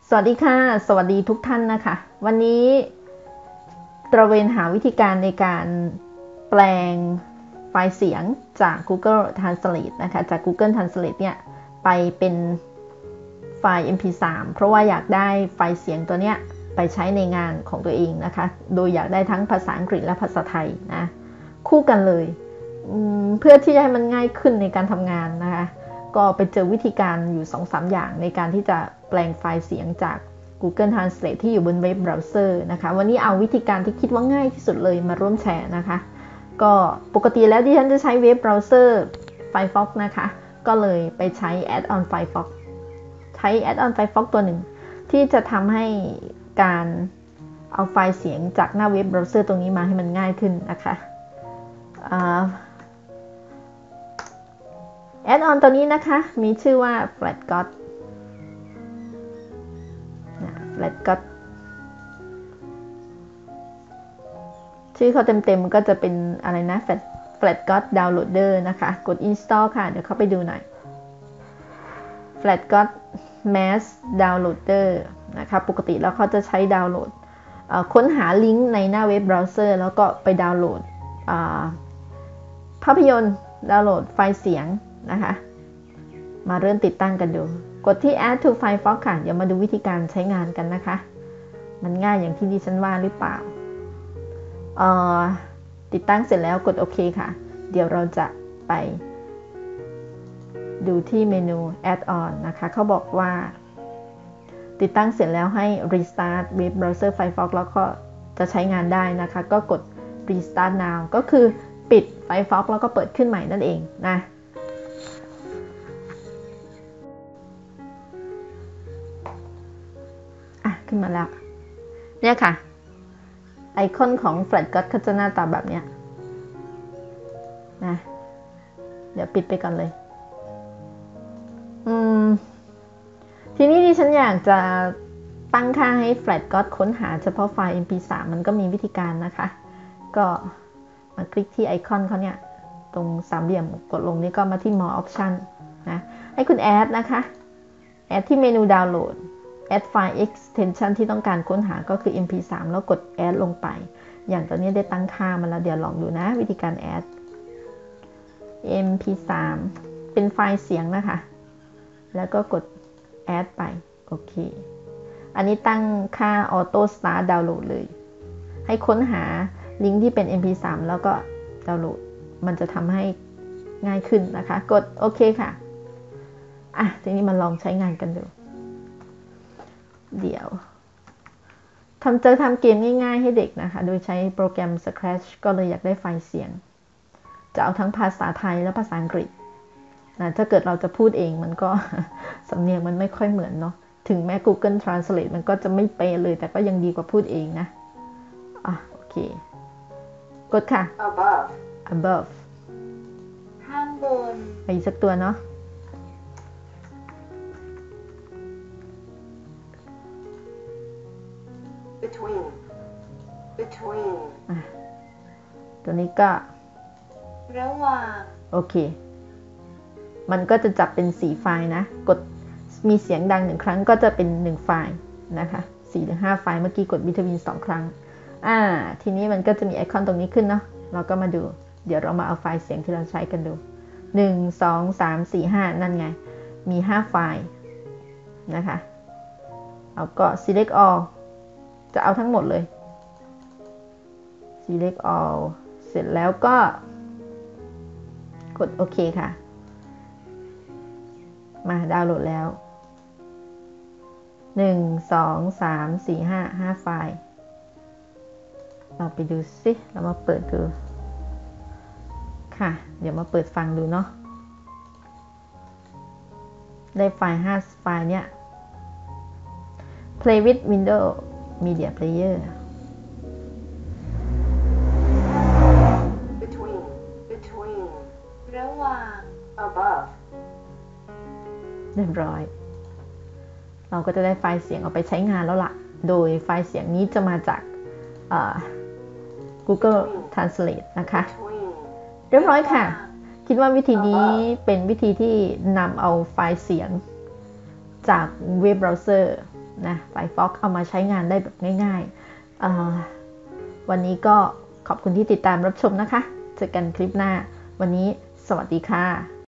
สวัสดีค่ะสวัสดีทุกท่านนะคะวันนี้ตระเวนหาวิธีการในการแปลงไฟล์เสียงจาก Google Translate นะคะจาก Google Translate เนี่ยไปเป็นไฟล์ MP3 เพราะว่าอยากได้ไฟล์เสียงตัวเนี้ยไปใช้ในงานของตัวเองนะคะโดยอยากได้ทั้งภาษาอังกฤษและภาษาไทยนะคู่กันเลยเพื่อที่จะให้มันง่ายขึ้นในการทำงานนะคะก็ไปเจอวิธีการอยู่ 2-3 อย่างในการที่จะแปลงไฟล์เสียงจาก Google Translate ที่อยู่บนเว็บเบราว์เซอร์นะคะวันนี้เอาวิธีการที่คิดว่าง่ายที่สุดเลยมาร่วมแชร์นะคะก็ปกติแล้วที่ฉันจะใช้เว็บเบราว์เซอร์ Firefox นะคะก็เลยไปใช้ Add-on Firefox ใช้ Add-on Firefox ตัวหนึ่งที่จะทำให้การเอาไฟล์เสียงจากหน้าเว็บเบราว์เซอร์ตรงนี้มาให้มันง่ายขึ้นนะคะแอดออนตัวนี้นะคะมีชื่อว่า Flatgot Flatgot ชื่อเขาเต็มๆก็จะเป็นอะไรนะ Flatgot Downloader นะคะกด Install ค่ะเดี๋ยวเข้าไปดูหน่อย Flatgot Mass Downloader นะคะปกติแล้วเขาจะใช้ดาวน์โหลดค้นหาลิงก์ในหน้าเว็บเบราว์เซอร์แล้วก็ไปดาวน์โหลดภาพยนตร์ดาวน์โหลดไฟล์เสียงนะคะมาเริ่มติดตั้งกันดูกดที่ Add to Firefox ค่ะเดี๋ยวมาดูวิธีการใช้งานกันนะคะมันง่ายอย่างที่ดิฉันว่าหรือเปล่าติดตั้งเสร็จแล้วกดโอเคค่ะเดี๋ยวเราจะไปดูที่เมนู Add-on นะคะเขาบอกว่าติดตั้งเสร็จแล้วให้ Restart Web Browser Firefox แล้วก็จะใช้งานได้นะคะก็กด Restart Now ก็คือปิด Firefox แล้วก็เปิดขึ้นใหม่นั่นเองนะขึ้นมาแล้วเนี่ยค่ะไอคอนของ Flatgot ก็จะหน้าตาแบบเนี้ยนะเดี๋ยวปิดไปก่อนเลยทีนี้ดิฉันอยากจะตั้งค่าให้ Flatgot ค้นหาเฉพาะไฟล์ MP3 มันก็มีวิธีการนะคะก็มาคลิกที่ไอคอนเขาเนี่ยตรงสามเหลี่ยมกดลงนี่ก็มาที่ More Option นะให้คุณ Add นะคะ Add ที่เมนูดาวน์โหลด Add File Extension ที่ต้องการค้นหาก็คือ MP3 แล้วกด Add ลงไปอย่างตอนนี้ได้ตั้งค่ามาแล้วเดี๋ยวลองดูนะวิธีการ Add MP3 เป็นไฟล์เสียงนะคะแล้วก็กด Add ไปโอเคอันนี้ตั้งค่า Auto Start Download เลยให้ค้นหาลิงก์ที่เป็น MP3 แล้วก็ดาวน์โหลดมันจะทำให้ง่ายขึ้นนะคะกดโอเคค่ะทีนี้มาลองใช้งานกันดูเดี๋ยวทำเกมง่ายๆให้เด็กนะคะโดยใช้โปรแกรม Scratch ก็เลยอยากได้ไฟล์เสียงจะเอาทั้งภาษาไทยและภาษาอังกฤษนะถ้าเกิดเราจะพูดเองมันก็สำเนียงมันไม่ค่อยเหมือนเนาะถึงแม้ Google Translate มันก็จะไม่เป๊ะเลยแต่ก็ยังดีกว่าพูดเองนะโอเคกดค่ะ above ข้างบนไปอีกสักตัวเนาะ between ตัวนี้ก็ระหว่างโอเคมันก็จะจับเป็น4ไฟล์นะกดมีเสียงดัง1ครั้งก็จะเป็น1ไฟล์นะคะ 4-5 ไฟล์เมื่อกี้กด between 2 ครั้งทีนี้มันก็จะมีไอคอนตรงนี้ขึ้นเนาะเราก็มาดูเดี๋ยวเรามาเอาไฟล์เสียงที่เราใช้กันดู1 2 3 4 5นั่นไงมี5ไฟล์นะคะเอาก็ select all จะเอาทั้งหมดเลย select all เสร็จแล้วก็กดโอเคค่ะมาดาวน์โหลดแล้ว1 2 3 4 5 ไฟล์เราไปดูสิเรามาเปิดดูค่ะเดี๋ยวมาเปิดฟังดูเนาะได้ไฟล์5ไฟล์เนี่ย play with Windows Media Player between ระหว่าง above เรียบร้อยเราก็จะได้ไฟล์เสียงเอาไปใช้งานแล้วล่ะโดยไฟล์เสียงนี้จะมาจากGoogle Translate นะคะเรียบร้อยค่ะคิดว่าวิธีนี้เป็นวิธีที่นำเอาไฟล์เสียงจากเว็บเบราว์เซอร์นะ Firefox เอามาใช้งานได้แบบง่ายๆวันนี้ก็ขอบคุณที่ติดตามรับชมนะคะเจอกันคลิปหน้าวันนี้สวัสดีค่ะ